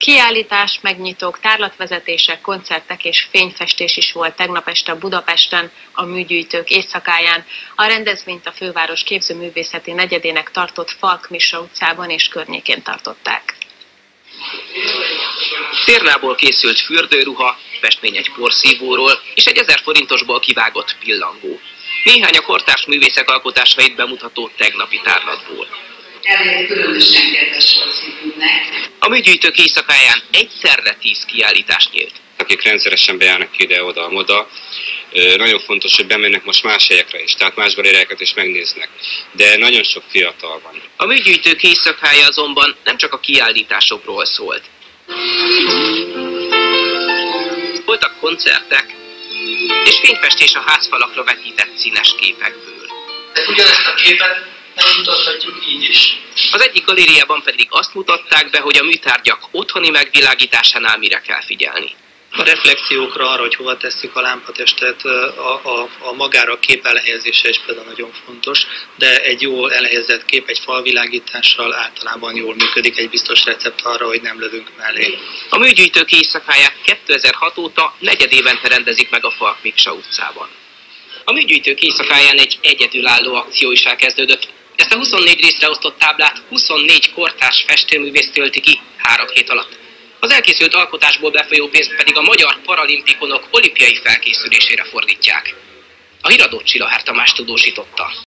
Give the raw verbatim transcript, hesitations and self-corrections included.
Kiállítás, megnyitók, tárlatvezetések, koncertek és fényfestés is volt tegnap este Budapesten, a Műgyűjtők éjszakáján. A rendezvényt a főváros képzőművészeti negyedének tartott Falk Miksa utcában és környékén tartották. Térnából készült fürdőruha, festmény egy porszívóról és egy ezer forintosból kivágott pillangó. Néhány a kortárs művészek alkotásait bemutató tegnapi tárlatból. Elég különösen kedves volt szívünknek. A Műgyűjtők éjszakáján egyszerre tíz kiállítás nyílt. Akik rendszeresen bejárnak ide-oda-oda, nagyon fontos, hogy bemennek most más helyekre is, tehát más galerjákat is megnéznek, de nagyon sok fiatal van. A Műgyűjtők éjszakája azonban nem csak a kiállításokról szólt. Voltak koncertek és fényfestés a házfalakra vetített színes képekből. De ugyanezt a képet megmutathatjuk így is. Az egyik galériában pedig azt mutatták be, hogy a műtárgyak otthoni megvilágításánál mire kell figyelni. A reflexiókra, arra, hogy hova tesszük a lámpatestet, a, a, a magára a kép elhelyezése is például nagyon fontos, de egy jól elhelyezett kép egy falvilágítással általában jól működik, egy biztos recept arra, hogy nem lövünk mellé. A Műgyűjtők éjszakáját kétezer-hat óta negyedévente rendezik meg a Falk Miksa utcában. A Műgyűjtők éjszakáján egy egyedülálló akció is elkezdődött. Ezt a huszonnégy részre osztott táblát huszonnégy kortárs festőművész tölti ki három hét alatt. Az elkészült alkotásból befolyó pénzt pedig a magyar paralimpikonok olimpiai felkészülésére fordítják. A híradót Csilahár Tamás tudósította.